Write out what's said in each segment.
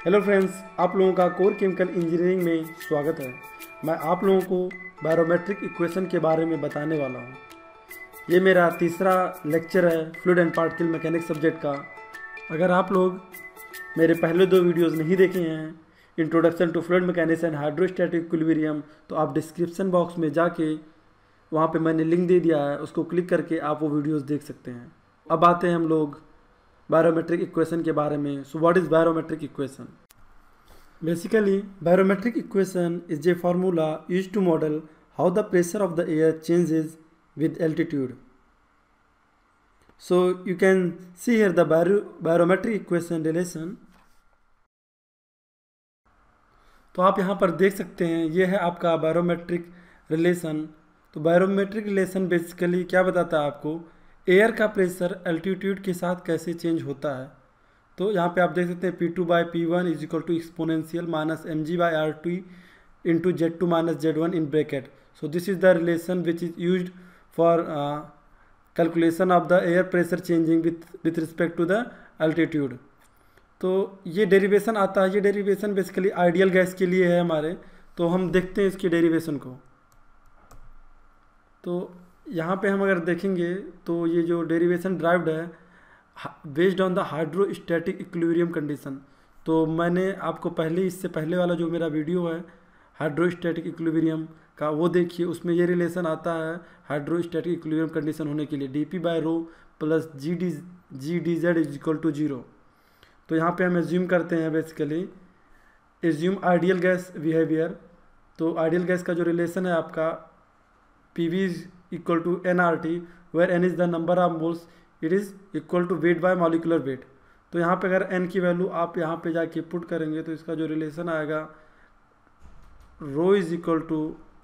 Hello friends, आप लोगों का कोर केमिकल इंजीनियरिंग में स्वागत है। मैं आप लोगों को बैरोमेट्रिक इक्वेशन के बारे में बताने वाला हूँ। ये मेरा तीसरा लेक्चर है fluid and particle mechanics subject का। अगर आप लोग मेरे पहले 2 वीडियोज़ नहीं देखे हैं, introduction to fluid mechanics and hydrostatic equilibrium, तो आप डिस्क्रिप्शन बॉक्स में जाके वहाँ पे मैंने लिंक दे दिया है, उसको क्लिक करके आप वो वीडियोज़ देख सकते हैं। अब आते हैं हम लोग barometric equation के बारे में। So what is barometric equation? Basically, barometric equation is a formula used to model how the pressure of the air changes with altitude. So you can see here the barometric equation relation. तो आप यहाँ पर देख सकते हैं, ये है आपका barometric relation। तो barometric relation बेसिकली क्या बताता है आपको, एयर का प्रेशर एल्टीट्यूड के साथ कैसे चेंज होता है। तो यहाँ पे आप देख सकते हैं P2/P1 is equal to exponential minus mg/RT into Z2 minus Z1 in bracket. So this is the relation which is used for calculation of the air pressure changing with respect to the altitude. तो ये derivation आता है, ये derivation basically ideal gas के लिए है हमारे। तो हम देखते हैं इसकी डेरिवेशन को। तो यहाँ पे हम अगर देखेंगे तो ये जो डेरिवेशन ड्राइव्ड है based on the hydrostatic equilibrium condition. तो मैंने आपको इससे पहले वाला जो मेरा वीडियो है हाइड्रोस्टैटिक इक्विलिब्रियम का, वो देखिए, उसमें ये रिलेशन आता है हाइड्रोस्टैटिक इक्विलिब्रियम कंडीशन होने के लिए dP/ρ plus GdZ is equal to 0। तो यहाँ पे हम एज्यूम करते हैं, basically assume ideal gas behaviour. तो आइडियल गैस का जो रिलेशन है आपका PV is equal to nRT, where n is the number of moles, it is equal to weight by molecular weight. तो यहाँ पे अगर n की वैल्यू आप यहाँ पे जाके पुट करेंगे तो इसका जो रिलेशन आएगा ρ इज इक्वल टू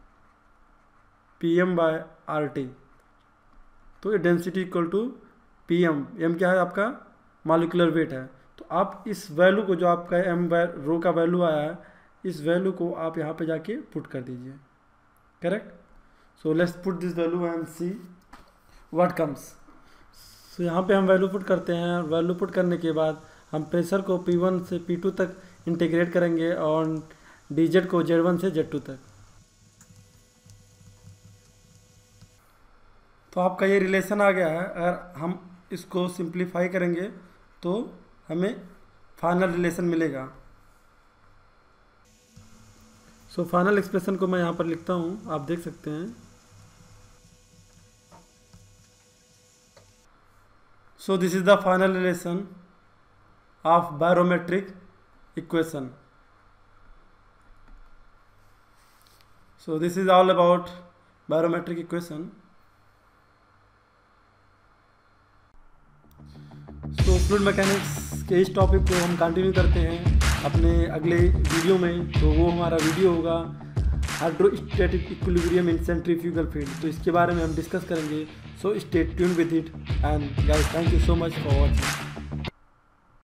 PM/RT। तो ये density equal to PM, m क्या है आपका, मॉलिकुलर वेट है। तो आप इस वैल्यू को, जो आपका m/ρ का वैल्यू आया है, इस वैल्यू को आप यहाँ पे जाके पुट कर दीजिए। Correct. So let's put this value and see what comes. So यहाँ पे हम वैल्यू पुट करते हैं। वैल्यू पुट करने के बाद हम प्रेशर को P1 से P2 तक इंटीग्रेट करेंगे और dz को Z1 से Z2 तक। तो आपका ये रिलेशन आ गया है। अगर हम इसको सिंप्लीफाई करेंगे तो हमें फाइनल रिलेशन मिलेगा। सो फाइनल एक्सप्रेशन को मैं यहाँ पर लिखता हूँ, आप देख सकते हैं। So this is the final relation of barometric equation. So this is all about barometric equation. So fluid mechanics के इस टॉपिक को हम कंटिन्यू करते हैं अपने अगले वीडियो में। तो वो हमारा वीडियो होगा hydrostatic equilibrium in centrifugal field. तो इसके बारे में हम डिस्कस करेंगे। So stay tuned with it and guys, thank you so much for watching.